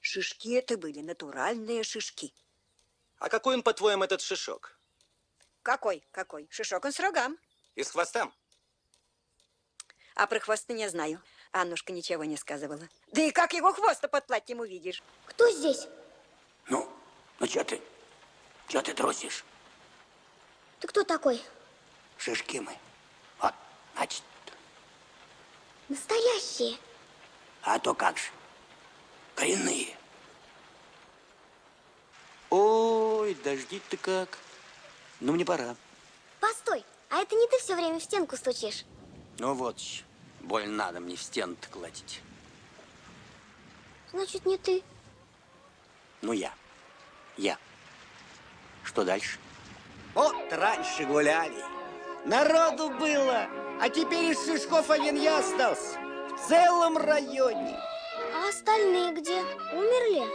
Шишки это были натуральные шишки. А какой он, по-твоему, этот шишок? Какой? Какой? Шишок он с рогам. И с хвостом? А про хвосты не знаю. Аннушка ничего не сказывала. Да и как его хвост-то под платьем увидишь? Кто здесь? Ну что ты? Что ты трусишь? Ты кто такой? Шишки мы. Вот, значит. Настоящие. А то как же. Коренные. Ой, дождить-то как. Ну, мне пора. Постой, а это не ты все время в стенку стучишь? Ну вот, больно надо мне в стену-то колотить. Значит, не ты. Ну, я. Что дальше? Вот раньше гуляли. Народу было. А теперь из Шишков один я остался. В целом районе. А остальные где? Умерли?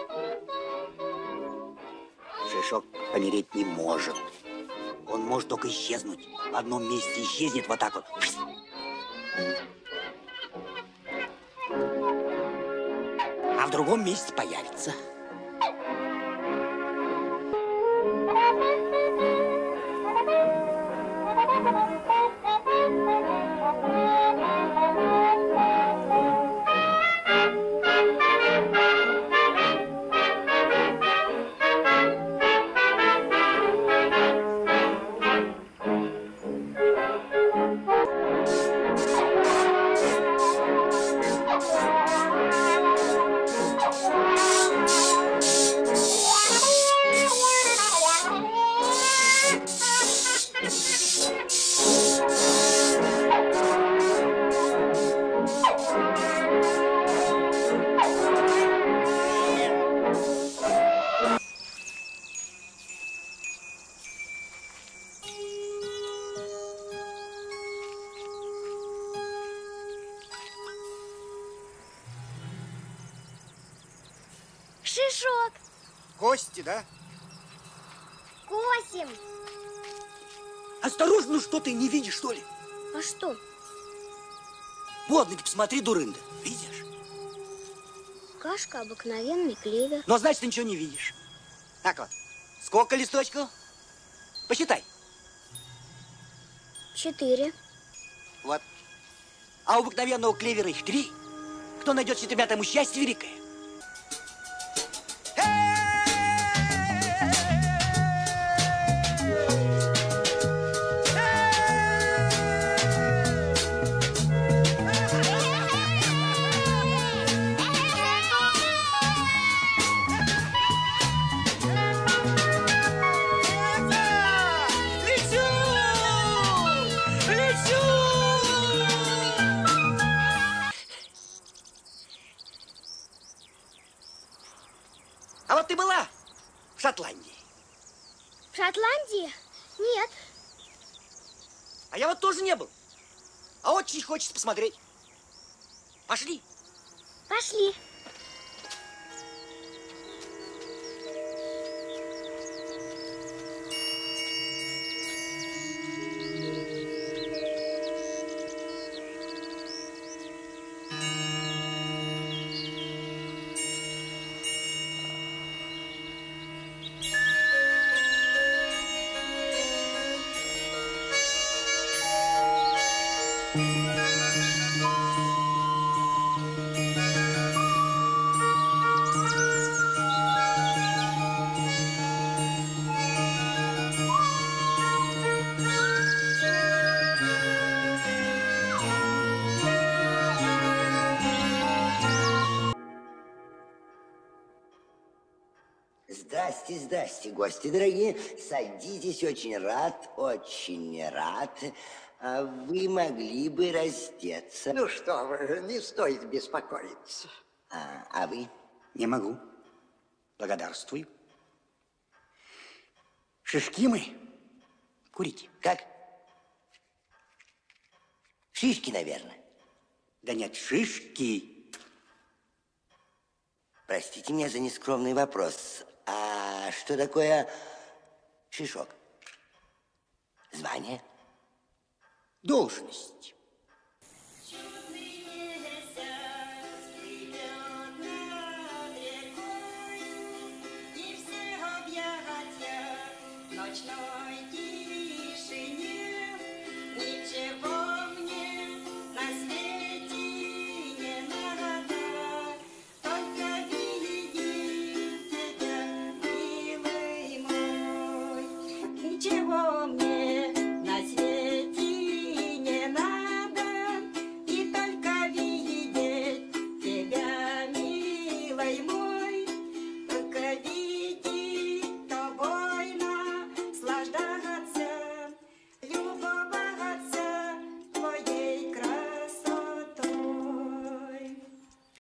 Шишок помереть не может. Он может только исчезнуть. В одном месте исчезнет вот так вот. А в другом месте появится. Шишок! Гости, да? Косим! Осторожно, ну что ты, не видишь, что ли? А что? Вот, ты посмотри, дурында. Видишь? Кашка, обыкновенный клевер. Но значит, ты ничего не видишь. Так вот, сколько листочков? Посчитай. 4. Вот. А у обыкновенного клевера их 3. Кто найдет с 4, тому счастье великое. А вот ты была в Шотландии? В Шотландии? Нет. А я вот тоже не был. А очень хочется посмотреть. Пошли. Пошли. Здрасте, здрасте, гости дорогие. Садитесь, очень рад, очень рад. А вы могли бы раздеться. Ну что вы, не стоит беспокоиться. А вы? Не могу. Благодарствую. Шишки мы. Курите. Как? Шишки, наверное. Да нет, шишки. Простите меня за нескромный вопрос. А что такое шишок? Звание? Должность.